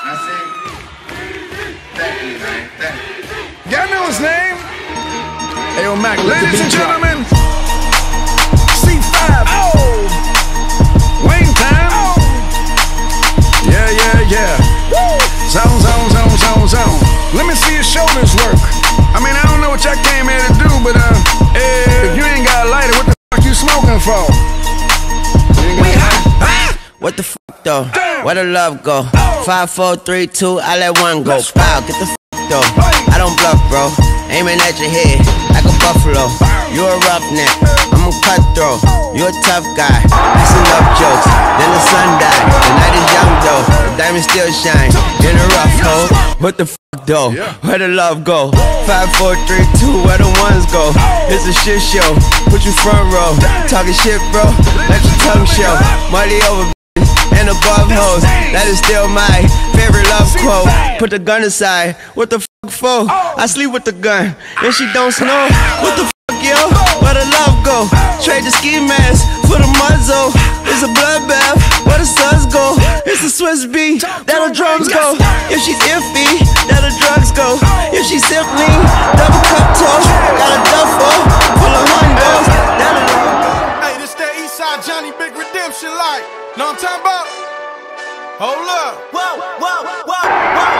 I said, thank you, man. Thank you. Y'all know his name? Hey, yo, Mac, ladies and gentlemen, C5. Oh! Wayne time. Oh! Yeah, yeah, yeah. Woo! Zone, zone, zone, zone, zone. Let me see your shoulders work. I mean, I don't know what y'all came here to do, but if you ain't got a lighter, what the fuck you smoking for? We hot. What the fuck though? Damn. Where the love go? Oh. 5, 4, 3, 2, I let one go. Let's Pow, get the fuck though. Hey. I don't bluff, bro. Aiming at your head like a buffalo. You a roughneck, I'm a cutthroat. You a tough guy. That's enough jokes. Then the sun died. The night is young though. The diamond still shine. In a rough hole. What the fuck though? Where the love go? 5, 4, 3, 2, where the ones go? It's a shit show. Put you front row. Talking shit, bro. Let your tongue show. Money over and above hoes. That is still my favorite love quote. Put the gun aside. What the fuck for? I sleep with the gun and she don't snow. What the fuck, yo? Where the love go? Trade the ski mask for the muzzle. It's a bloodbath. Where the suns go? It's a Swiss beat. That the drums go. If she's iffy, that the drugs go. If she's simply double cup toast, got a duffel full of hundos. That a Hey, this that Eastside Johnny Big Redemption like. Know what I'm talking about? Hold up. whoa, whoa, whoa, whoa.